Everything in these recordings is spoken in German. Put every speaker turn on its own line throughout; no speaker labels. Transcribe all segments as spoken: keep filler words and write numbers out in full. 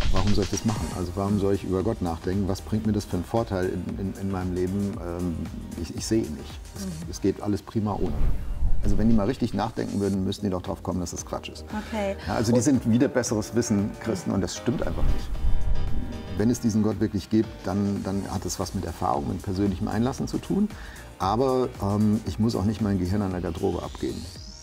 warum soll ich das machen? Also warum soll ich über Gott nachdenken? Was bringt mir das für einen Vorteil in, in, in meinem Leben? Ähm, ich, ich sehe ihn nicht. Es, mhm. es geht alles prima ohne. Also wenn die mal richtig nachdenken würden, müssten die doch drauf kommen, dass das Quatsch ist.
Okay.
Ja, also die sind wieder besseres Wissen Christen und das stimmt einfach nicht. Wenn es diesen Gott wirklich gibt, dann, dann hat es was mit Erfahrung, mit persönlichem Einlassen zu tun. Aber ähm, ich muss auch nicht mein Gehirn an der Garderobe abgeben.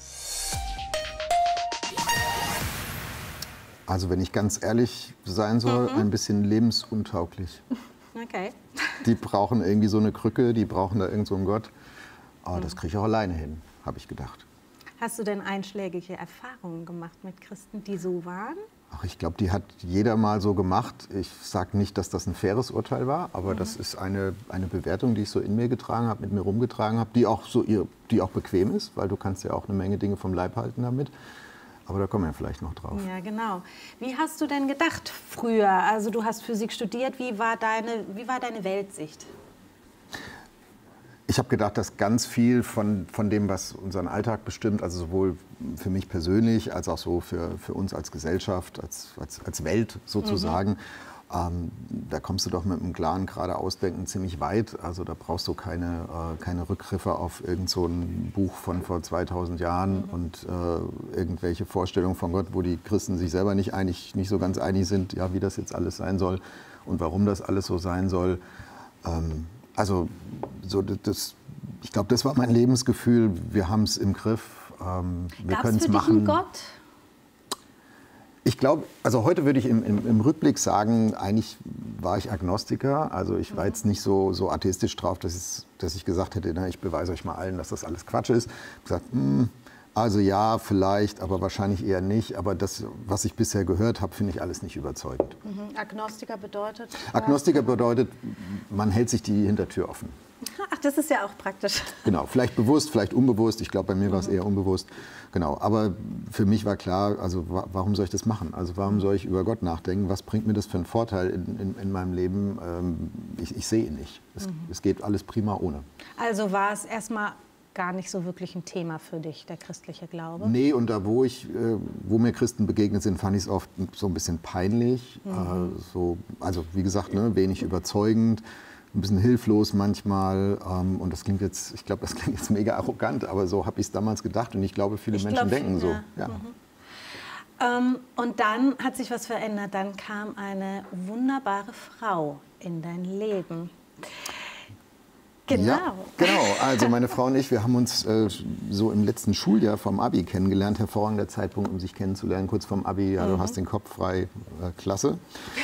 Also wenn ich ganz ehrlich sein soll, mhm. ein bisschen lebensuntauglich.
Okay.
Die brauchen irgendwie so eine Krücke, die brauchen da irgend so einen Gott. Aber das kriege ich auch alleine hin, habe ich gedacht.
Hast du denn einschlägige Erfahrungen gemacht mit Christen, die so waren?
Ach, ich glaube, die hat jeder mal so gemacht. Ich sage nicht, dass das ein faires Urteil war, aber mhm. das ist eine, eine Bewertung, die ich so in mir getragen habe, mit mir rumgetragen habe, die auch, so ihr, die auch bequem ist, weil du kannst ja auch eine Menge Dinge vom Leib halten damit. Aber da kommen wir vielleicht noch drauf.
Ja, genau. Wie hast du denn gedacht früher? Also du hast Physik studiert. Wie war deine, wie war deine Weltsicht?
Ich habe gedacht, dass ganz viel von, von dem, was unseren Alltag bestimmt, also sowohl für mich persönlich als auch so für, für uns als Gesellschaft, als, als, als Welt sozusagen, mhm. ähm, da kommst du doch mit einem klaren Geradeausdenken ziemlich weit. Also da brauchst du keine, äh, keine Rückgriffe auf irgend so ein Buch von vor zweitausend Jahren mhm. und äh, irgendwelche Vorstellungen von Gott, wo die Christen sich selber nicht, einig, nicht so ganz einig sind, ja, wie das jetzt alles sein soll und warum das alles so sein soll. Ähm, Also so das, ich glaube, das war mein Lebensgefühl. Wir haben es im Griff. Ähm, wir können es machen.
Gab's für dich einen Gott?
Ich glaube, also heute würde ich im, im, im Rückblick sagen, eigentlich war ich Agnostiker. Also ich war jetzt nicht so, so atheistisch drauf, dass ich, dass ich gesagt hätte, na, ich beweise euch mal allen, dass das alles Quatsch ist. Ich habe gesagt, mh, also ja, vielleicht, aber wahrscheinlich eher nicht. Aber das, was ich bisher gehört habe, finde ich alles nicht überzeugend.
Mhm. Agnostiker bedeutet?
Agnostiker bedeutet, man hält sich die Hintertür offen.
Ach, das ist ja auch praktisch.
Genau, vielleicht bewusst, vielleicht unbewusst. Ich glaube, bei mir war es eher unbewusst. Genau, aber für mich war klar, also warum soll ich das machen? Also warum soll ich über Gott nachdenken? Was bringt mir das für einen Vorteil in, in, in meinem Leben? Ähm, ich, ich sehe ihn nicht. Es, mhm. es geht alles prima ohne.
Also war es erstmal gar nicht so wirklich ein Thema für dich, der christliche Glaube?
Nee, und da, wo, ich, äh, wo mir Christen begegnet sind, fand ich es oft so ein bisschen peinlich. Mhm. Äh, so, also wie gesagt, ne, wenig überzeugend, ein bisschen hilflos manchmal. Ähm, und das klingt jetzt, ich glaube, das klingt jetzt mega arrogant, aber so habe ich es damals gedacht. Und ich glaube, viele ich Menschen glaub, denken so.
Ja.
Ja.
Mhm. Ähm, und dann hat sich was verändert. Dann kam eine wunderbare Frau in dein Leben. Genau.
Ja, genau. Also meine Frau und ich, wir haben uns äh, so im letzten Schuljahr vom Abi kennengelernt. Hervorragender Zeitpunkt, um sich kennenzulernen, kurz vorm Abi. Ja, mhm. Du hast den Kopf frei, äh, klasse.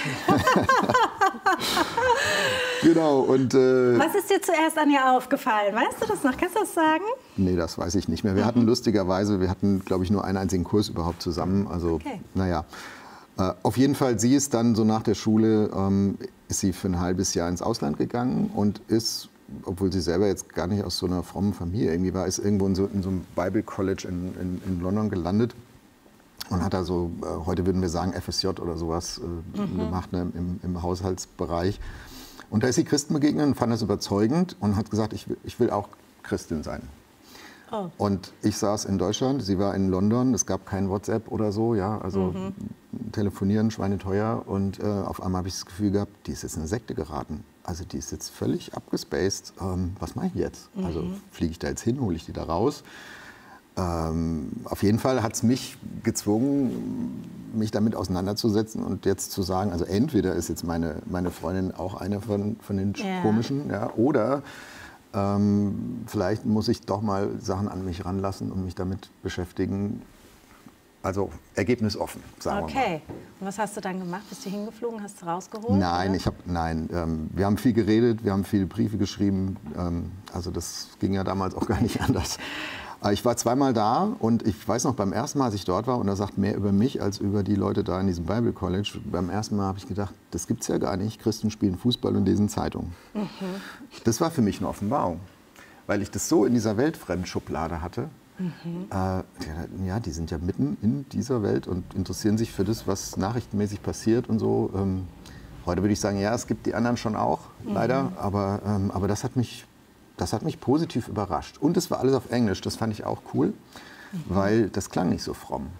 Genau. Und, äh,
was ist dir zuerst an ihr aufgefallen? Weißt du das noch? Kannst du das sagen?
Nee, das weiß ich nicht mehr. Wir mhm. hatten lustigerweise, wir hatten, glaube ich, nur einen einzigen Kurs überhaupt zusammen. Also,
okay.
naja. Äh, auf jeden Fall, sie ist dann so nach der Schule, ähm, ist sie für ein halbes Jahr ins Ausland gegangen und ist, obwohl sie selber jetzt gar nicht aus so einer frommen Familie irgendwie war, ist irgendwo in so, in so einem Bible College in, in, in London gelandet und hat da so, äh, heute würden wir sagen F S J oder sowas äh, mhm. gemacht, ne, im, im Haushaltsbereich. Und da ist sie Christen begegnet und fand das überzeugend und hat gesagt, ich will, ich will auch Christin sein.
Oh.
Und ich saß in Deutschland, sie war in London, es gab kein WhatsApp oder so, ja, also mhm. telefonieren, schweineteuer. Und äh, auf einmal habe ich das Gefühl gehabt, die ist jetzt in eine Sekte geraten. Also die ist jetzt völlig abgespaced. Ähm, was mache ich jetzt? Mhm. Also fliege ich da jetzt hin, hole ich die da raus? Ähm, auf jeden Fall hat es mich gezwungen, mich damit auseinanderzusetzen und jetzt zu sagen, also entweder ist jetzt meine, meine Freundin auch eine von, von den
ja.
komischen, ja, oder ähm, vielleicht muss ich doch mal Sachen an mich ranlassen und mich damit beschäftigen. Also ergebnisoffen, sagen
okay.
wir mal.
Okay. Und was hast du dann gemacht? Bist du hingeflogen, hast du rausgeholt?
Nein,
oder?
ich hab, nein ähm, wir haben viel geredet, wir haben viele Briefe geschrieben. Ähm, also das ging ja damals auch gar nicht anders. Ich war zweimal da und ich weiß noch, beim ersten Mal, als ich dort war, und das sagt mehr über mich als über die Leute da in diesem Bible College, beim ersten Mal habe ich gedacht, das gibt's ja gar nicht. Christen spielen Fußball und lesen Zeitungen. Mhm. Das war für mich eine Offenbarung, weil ich das so in dieser Weltfremdschublade hatte. Mhm. Äh, ja, die sind ja mitten in dieser Welt und interessieren sich für das, was nachrichtenmäßig passiert und so. Ähm, heute würde ich sagen, ja, es gibt die anderen schon auch, mhm. leider, aber, ähm, aber das hat mich... Das hat mich positiv überrascht. Und es war alles auf Englisch, das fand ich auch cool, mhm. weil das klang nicht so fromm.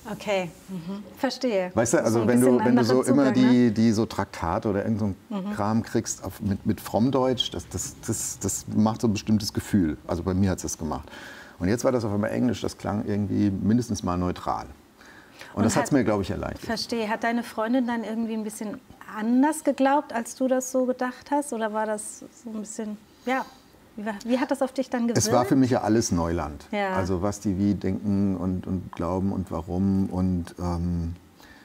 Okay, mhm. Verstehe.
Weißt du, also
so
wenn du, wenn du so
Zugang,
immer die,
ne?
die so Traktate oder irgend so mhm. Kram kriegst auf, mit, mit Frommdeutsch, das, das, das, das macht so ein bestimmtes Gefühl. Also bei mir hat es das gemacht. Und jetzt war das auf einmal Englisch, das klang irgendwie mindestens mal neutral. Und, Und das hat es mir, glaube ich, erleichtert.
Verstehe. Hat deine Freundin dann irgendwie ein bisschen anders geglaubt, als du das so gedacht hast? Oder war das so ein bisschen, ja... Wie, war, wie hat das auf dich dann gewirkt?
Es war für mich ja alles Neuland.
Ja.
Also was die wie denken und, und glauben und warum. Und ähm,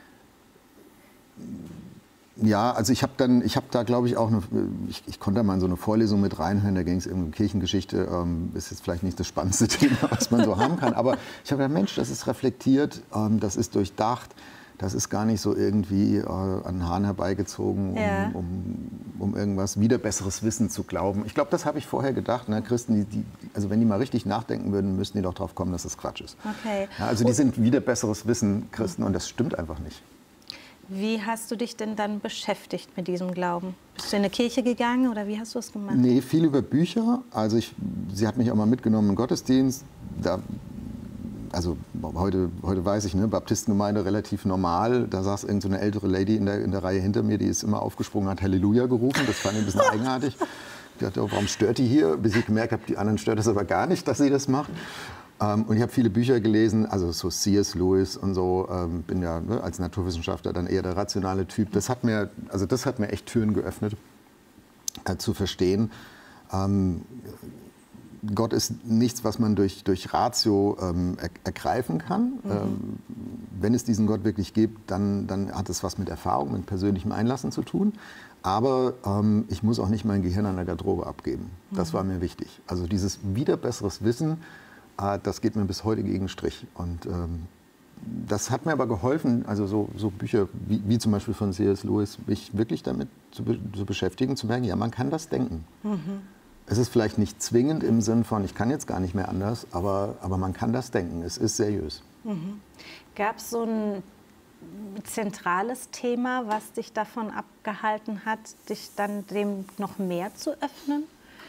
ja, also ich habe dann, ich habe da glaube ich auch, eine, ich, ich konnte da mal in so eine Vorlesung mit reinhören, da ging es um Kirchengeschichte, ähm, ist jetzt vielleicht nicht das spannendste Thema, was man so haben kann. Aber ich habe gedacht, Mensch, das ist reflektiert, ähm, das ist durchdacht. Das ist gar nicht so irgendwie äh, an den Haaren herbeigezogen, um,
ja.
um, um irgendwas wieder besseres Wissen zu glauben. Ich glaube, das habe ich vorher gedacht. Ne? Christen, die, die, also wenn die mal richtig nachdenken würden, müssten die doch drauf kommen, dass das Quatsch ist.
Okay.
Ja, also die sind wieder besseres Wissen, Christen, und das stimmt einfach nicht.
Wie hast du dich denn dann beschäftigt mit diesem Glauben? Bist du in eine Kirche gegangen oder wie hast du es gemacht?
Nee, viel über Bücher. Also ich, sie hat mich auch mal mitgenommen im Gottesdienst. Da Also heute, heute weiß ich, ne, Baptistengemeinde relativ normal. Da saß irgend so eine ältere Lady in der, in der Reihe hinter mir, die ist immer aufgesprungen, hat Halleluja gerufen. Das fand ich ein bisschen eigenartig. Ich dachte, oh, warum stört die hier? Bis ich gemerkt habe, die anderen stört das aber gar nicht, dass sie das macht. Ähm, und ich habe viele Bücher gelesen, also so C S Lewis und so. Ähm, bin ja ne, als Naturwissenschaftler dann eher der rationale Typ. Das hat mir, also das hat mir echt Türen geöffnet, äh, zu verstehen. Ähm, Gott ist nichts, was man durch, durch Ratio ähm, er, ergreifen kann. Mhm. Ähm, wenn es diesen Gott wirklich gibt, dann, dann hat es was mit Erfahrung, mit persönlichem Einlassen zu tun. Aber ähm, ich muss auch nicht mein Gehirn an der Garderobe abgeben. Das mhm. war mir wichtig. Also dieses wieder besseres Wissen, äh, das geht mir bis heute gegen den Strich. Und ähm, das hat mir aber geholfen, also so, so Bücher wie, wie zum Beispiel von C S Lewis, mich wirklich damit zu, be zu beschäftigen, zu merken, ja, man kann das denken. Mhm. Es ist vielleicht nicht zwingend im Sinn von, ich kann jetzt gar nicht mehr anders, aber, aber man kann das denken. Es ist seriös.
Mhm. Gab es so ein zentrales Thema, was dich davon abgehalten hat, dich dann dem noch mehr zu öffnen?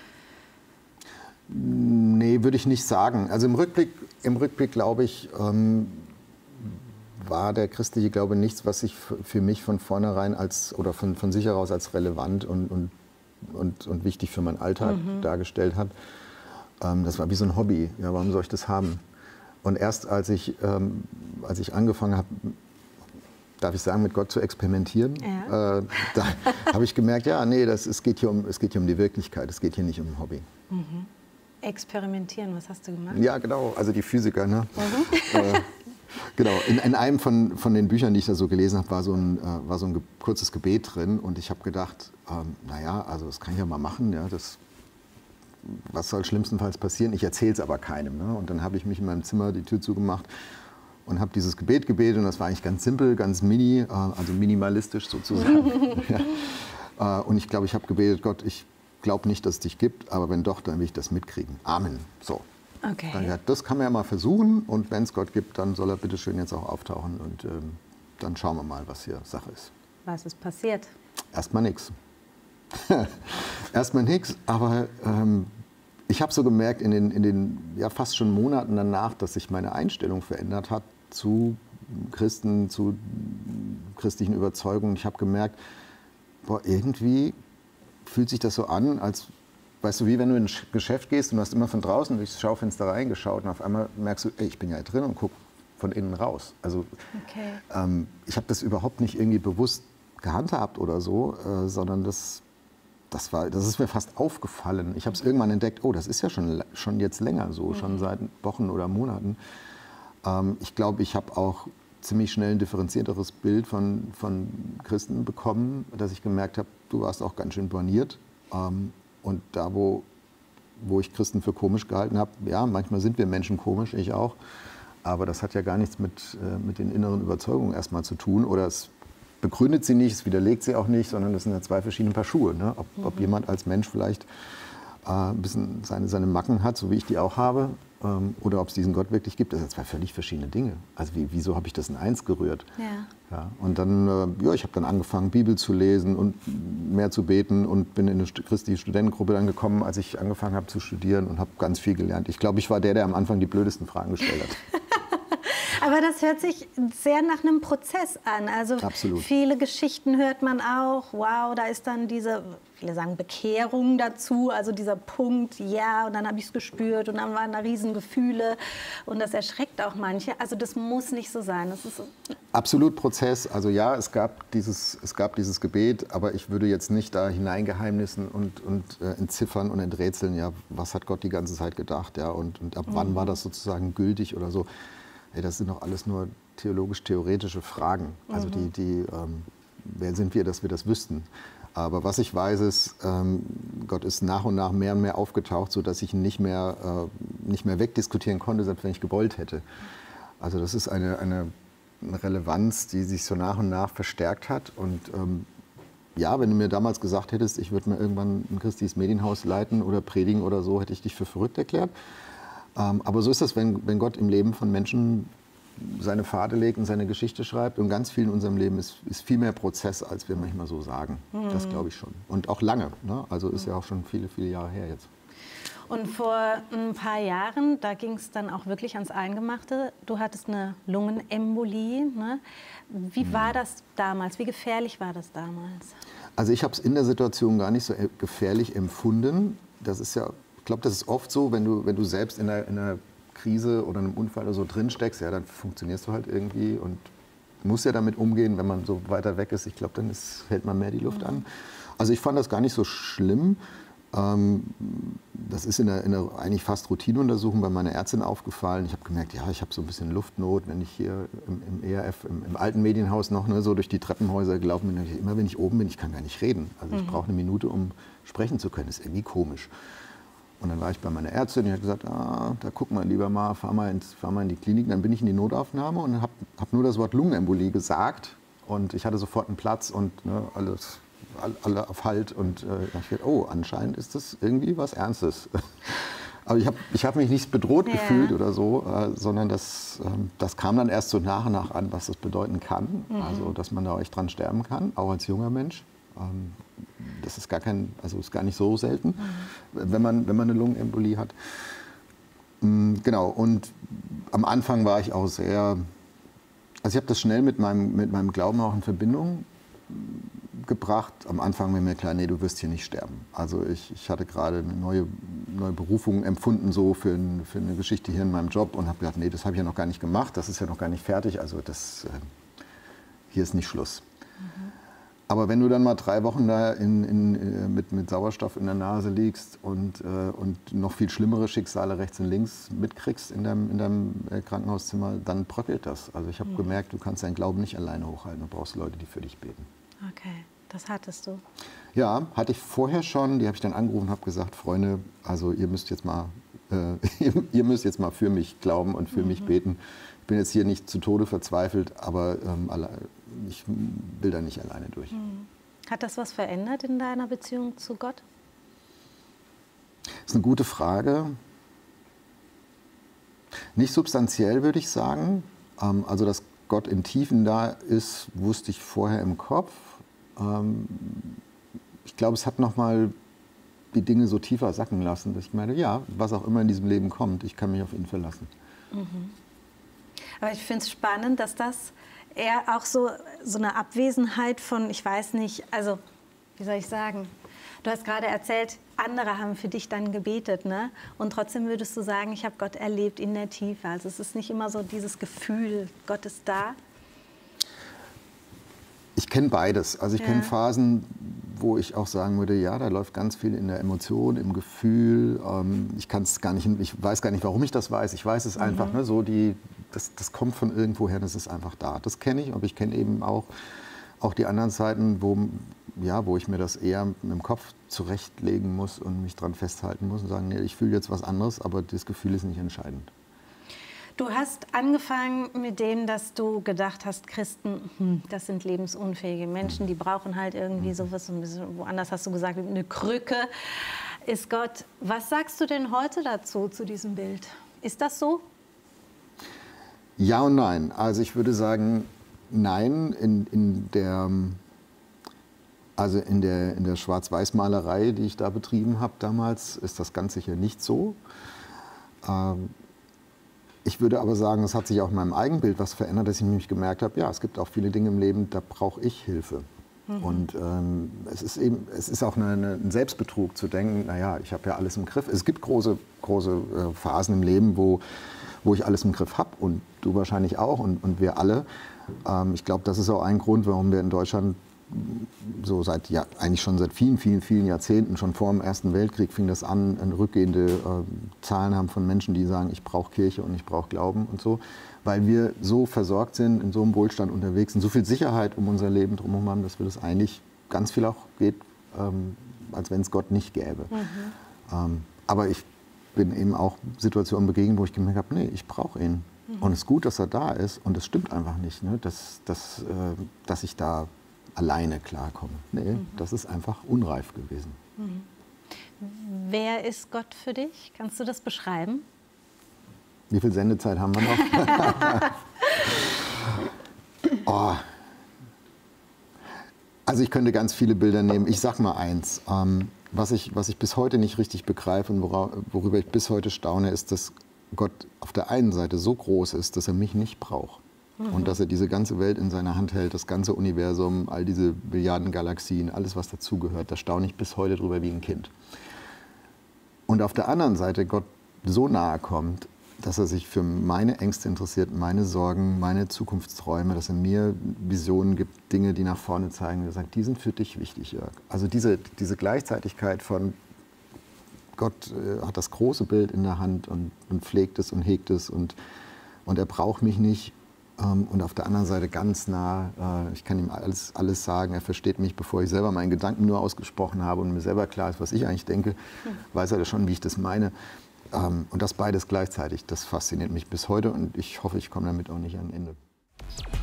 Nee, würde ich nicht sagen. Also im Rückblick, im Rückblick glaube ich, ähm, war der christliche Glaube nichts, was sich für mich von vornherein als, oder von, von sich heraus als relevant und, und Und, und wichtig für meinen Alltag mhm. dargestellt hat. Ähm, das war wie so ein Hobby. Ja, warum soll ich das haben? Und erst als ich, ähm, als ich angefangen habe, darf ich sagen, mit Gott zu experimentieren, ja. äh, da habe ich gemerkt, ja, nee, das, es, geht hier um, es geht hier um die Wirklichkeit, es geht hier nicht um ein Hobby.
Mhm. Experimentieren, was hast du gemacht?
Ja, genau, also die Physiker. Ne? Mhm. äh, Genau, in, in einem von, von den Büchern, die ich da so gelesen habe, war so ein, äh, war so ein ge kurzes Gebet drin. Und ich habe gedacht, ähm, naja, also das kann ich ja mal machen. Ja, das, was soll schlimmstenfalls passieren? Ich erzähle es aber keinem. Ne? Und dann habe ich mich in meinem Zimmer die Tür zugemacht und habe dieses Gebet gebetet. Und das war eigentlich ganz simpel, ganz mini, äh, also minimalistisch sozusagen. ja. äh, und ich glaube, ich habe gebetet, Gott, ich glaube nicht, dass es dich gibt, aber wenn doch, dann will ich das mitkriegen. Amen. So.
Okay.
Dann gesagt, das kann man ja mal versuchen und wenn es Gott gibt, dann soll er bitte schön jetzt auch auftauchen und ähm, dann schauen wir mal, was hier Sache ist.
Was ist passiert?
Erstmal nichts. Erstmal nichts, aber ähm, ich habe so gemerkt in den, in den ja, fast schon Monaten danach, dass sich meine Einstellung verändert hat zu Christen, zu christlichen Überzeugungen. Ich habe gemerkt, boah, irgendwie fühlt sich das so an, als weißt du, wie wenn du in ein Geschäft gehst und du hast immer von draußen durchs Schaufenster reingeschaut und auf einmal merkst du, ey, ich bin ja drin und guck von innen raus. Also
okay.
ähm, ich habe das überhaupt nicht irgendwie bewusst gehandhabt oder so, äh, sondern das, das, war, das ist mir fast aufgefallen. Ich habe es irgendwann entdeckt, oh, das ist ja schon, schon jetzt länger so, mhm. schon seit Wochen oder Monaten. Ähm, ich glaube, ich habe auch ziemlich schnell ein differenzierteres Bild von, von Christen bekommen, dass ich gemerkt habe, du warst auch ganz schön borniert. Ähm, Und da, wo, wo ich Christen für komisch gehalten habe, ja, manchmal sind wir Menschen komisch, ich auch, aber das hat ja gar nichts mit, äh, mit den inneren Überzeugungen erstmal zu tun. Oder es begründet sie nicht, es widerlegt sie auch nicht, sondern das sind ja zwei verschiedene Paar Schuhe. Ne? Ob, mhm. ob jemand als Mensch vielleicht äh, ein bisschen seine, seine Macken hat, so wie ich die auch habe, ähm, oder ob es diesen Gott wirklich gibt, das sind zwei völlig verschiedene Dinge. Also wie, wieso habe ich das in eins gerührt?
Ja.
Ja, und dann, äh, ja, ich habe dann angefangen, Bibel zu lesen und mehr zu beten und bin in eine christliche Studentengruppe dann gekommen, als ich angefangen habe zu studieren und habe ganz viel gelernt. Ich glaube, ich war der, der am Anfang die blödesten Fragen gestellt hat.
Aber das hört sich sehr nach einem Prozess an. Also
Absolut.
Viele Geschichten hört man auch, wow, da ist dann diese, viele sagen Bekehrung dazu, also dieser Punkt, ja, und dann habe ich es gespürt und dann waren da Riesengefühle und das erschreckt auch manche. Also das muss nicht so sein. Das ist
Absolut Prozess. Also ja, es gab dieses, es gab dieses Gebet, aber ich würde jetzt nicht da hineingeheimnissen und, und äh, entziffern und enträtseln, ja, was hat Gott die ganze Zeit gedacht, ja, und, und ab mhm. wann war das sozusagen gültig oder so. Hey, das sind doch alles nur theologisch-theoretische Fragen. Also mhm. die, die ähm, wer sind wir, dass wir das wüssten? Aber was ich weiß ist, ähm, Gott ist nach und nach mehr und mehr aufgetaucht, sodass ich ihn nicht mehr, äh, nicht mehr wegdiskutieren konnte, selbst wenn ich gewollt hätte. Also das ist eine, eine Relevanz, die sich so nach und nach verstärkt hat. Und ähm, ja, wenn du mir damals gesagt hättest, ich würde mir irgendwann ein christliches Medienhaus leiten oder predigen oder so, hätte ich dich für verrückt erklärt. Ähm, aber so ist das, wenn, wenn Gott im Leben von Menschen seine Pfade legt und seine Geschichte schreibt. Und ganz viel in unserem Leben ist, ist viel mehr Prozess, als wir manchmal so sagen. Mhm. Das glaube ich schon. Und auch lange. Ne? Also ist ja auch schon viele, viele Jahre her jetzt.
Und vor ein paar Jahren, da ging es dann auch wirklich ans Eingemachte. Du hattest eine Lungenembolie. Ne? Wie war das damals? Wie gefährlich war das damals?
Also ich habe es in der Situation gar nicht so gefährlich empfunden. Das ist ja, ich glaube, das ist oft so, wenn du, wenn du selbst in einer, in einer Krise oder einem Unfall oder so drin steckst, ja, dann funktionierst du halt irgendwie und musst ja damit umgehen, wenn man so weiter weg ist. Ich glaube, dann ist, hält man mehr die Luft mhm. an. Also ich fand das gar nicht so schlimm. Ähm, das ist in der, in der eigentlich fast Routineuntersuchung bei meiner Ärztin aufgefallen. Ich habe gemerkt, ja, ich habe so ein bisschen Luftnot, wenn ich hier im, im E R F, im, im alten Medienhaus noch ne, so durch die Treppenhäuser gelaufen bin. Immer wenn ich oben bin, ich kann gar nicht reden. Also ich mhm. brauche eine Minute, um sprechen zu können. Das ist irgendwie komisch. Und dann war ich bei meiner Ärztin, die hat gesagt, ah, da guck mal lieber mal, fahr mal, ins, fahr mal in die Klinik. Dann bin ich in die Notaufnahme und habe hab nur das Wort Lungenembolie gesagt. Und ich hatte sofort einen Platz und ne, alles, alle auf Halt. Und äh, ich dachte, oh, anscheinend ist das irgendwie was Ernstes. Aber ich habe ich hab mich nicht bedroht ja. gefühlt oder so, äh, sondern das, äh, das kam dann erst so nach und nach an, was das bedeuten kann. Mhm. Also, dass man da echt dran sterben kann, auch als junger Mensch. Ähm, Das ist gar kein, also ist gar nicht so selten, mhm. wenn man, wenn man eine Lungenembolie hat. Genau, und am Anfang war ich auch sehr, also ich habe das schnell mit meinem, mit meinem Glauben auch in Verbindung gebracht. Am Anfang war mir klar, nee, du wirst hier nicht sterben. Also ich, ich hatte gerade eine neue, neue Berufung empfunden so für, ein, für eine Geschichte hier in meinem Job und habe gedacht, nee, das habe ich ja noch gar nicht gemacht, das ist ja noch gar nicht fertig, also das, äh, hier ist nicht Schluss. Mhm. Aber wenn du dann mal drei Wochen da in, in, mit, mit Sauerstoff in der Nase liegst und, äh, und noch viel schlimmere Schicksale rechts und links mitkriegst in deinem, in deinem Krankenhauszimmer, dann bröckelt das. Also ich habe mhm. gemerkt, du kannst deinen Glauben nicht alleine hochhalten. Du brauchst Leute, die für dich beten.
Okay, das hattest du? Ja,
hatte ich vorher schon. Die habe ich dann angerufen und habe gesagt, Freunde, also ihr müsst jetzt mal, äh, ihr müsst jetzt mal für mich glauben und für mhm. mich beten. Ich bin jetzt hier nicht zu Tode verzweifelt, aber ähm, alle, ich will da nicht alleine durch.
Hat das was verändert in deiner Beziehung zu Gott?
Das ist eine gute Frage. Nicht substanziell, würde ich sagen. Also, dass Gott in Tiefen da ist, wusste ich vorher im Kopf. Ich glaube, es hat noch mal die Dinge so tiefer sacken lassen, dass ich meine, ja, was auch immer in diesem Leben kommt, ich kann mich auf ihn verlassen.
Mhm. Aber ich finde es spannend, dass das eher auch so, so eine Abwesenheit von, ich weiß nicht, also wie soll ich sagen, du hast gerade erzählt, andere haben für dich dann gebetet, ne? Und trotzdem würdest du sagen, ich habe Gott erlebt in der Tiefe. Also es ist nicht immer so dieses Gefühl, Gott ist da.
Ich kenne beides. Also ich ja. kenne Phasen, wo ich auch sagen würde, ja, da läuft ganz viel in der Emotion, im Gefühl. Ähm, ich kann es gar nicht, ich weiß gar nicht, warum ich das weiß. Ich weiß es mhm. einfach, ne? So die, das, das kommt von irgendwoher, das ist einfach da. Das kenne ich, aber ich kenne eben auch, auch die anderen Zeiten, wo, ja, wo ich mir das eher mit dem Kopf zurechtlegen muss und mich dran festhalten muss und sagen, nee, ich fühle jetzt was anderes, aber das Gefühl ist nicht entscheidend.
Du hast angefangen mit dem, dass du gedacht hast, Christen, hm, das sind lebensunfähige Menschen, die brauchen halt irgendwie sowas, ein bisschen, woanders hast du gesagt, eine Krücke ist Gott. Was sagst du denn heute dazu, zu diesem Bild? Ist das so?
Ja und nein. Also ich würde sagen, nein, in, in der, also in der, in der Schwarz-Weiß-Malerei, die ich da betrieben habe damals, ist das ganz sicher nicht so. Ähm, Ich würde aber sagen, es hat sich auch in meinem Eigenbild was verändert, dass ich nämlich gemerkt habe, ja, es gibt auch viele Dinge im Leben, da brauche ich Hilfe. Mhm. Und ähm, es ist eben, es ist auch eine, eine, ein Selbstbetrug zu denken, naja, ich habe ja alles im Griff. Es gibt große, große äh, Phasen im Leben, wo, wo ich alles im Griff habe und du wahrscheinlich auch und, und wir alle. Ähm, ich glaube, das ist auch ein Grund, warum wir in Deutschland so seit, ja, eigentlich schon seit vielen, vielen, vielen Jahrzehnten, schon vor dem Ersten Weltkrieg fing das an, rückgehende äh, Zahlen haben von Menschen, die sagen, ich brauche Kirche und ich brauche Glauben und so, weil wir so versorgt sind, in so einem Wohlstand unterwegs sind, so viel Sicherheit um unser Leben drumherum haben, dass wir das eigentlich ganz viel auch geht, ähm, als wenn es Gott nicht gäbe. Mhm. Ähm, aber ich bin eben auch Situationen begegnet, wo ich gemerkt habe, nee, ich brauche ihn. Mhm. Und es ist gut, dass er da ist und es stimmt einfach nicht, ne, dass, dass, äh, dass ich da alleine klarkomme. Nee, mhm. das ist einfach unreif gewesen.
Mhm. Wer ist Gott für dich? Kannst du das beschreiben?
Wie viel Sendezeit haben wir noch? oh. Also ich könnte ganz viele Bilder nehmen. Ich sag mal eins. Ähm, was, ich, was ich bis heute nicht richtig begreife und wora, worüber ich bis heute staune, ist, dass Gott auf der einen Seite so groß ist, dass er mich nicht braucht. Und dass er diese ganze Welt in seiner Hand hält, das ganze Universum, all diese Milliarden Galaxien, alles, was dazugehört, da staune ich bis heute drüber wie ein Kind. Und auf der anderen Seite Gott so nahe kommt, dass er sich für meine Ängste interessiert, meine Sorgen, meine Zukunftsträume, dass er mir Visionen gibt, Dinge, die nach vorne zeigen. Er sagt, die sind für dich wichtig, Jörg. Also diese, diese Gleichzeitigkeit von Gott äh, hat das große Bild in der Hand und, und pflegt es und hegt es und, und er braucht mich nicht. Und auf der anderen Seite ganz nah, ich kann ihm alles, alles sagen, er versteht mich, bevor ich selber meinen Gedanken nur ausgesprochen habe und mir selber klar ist, was ich eigentlich denke, weiß er schon, wie ich das meine. Und das beides gleichzeitig, das fasziniert mich bis heute und ich hoffe, ich komme damit auch nicht an ein Ende.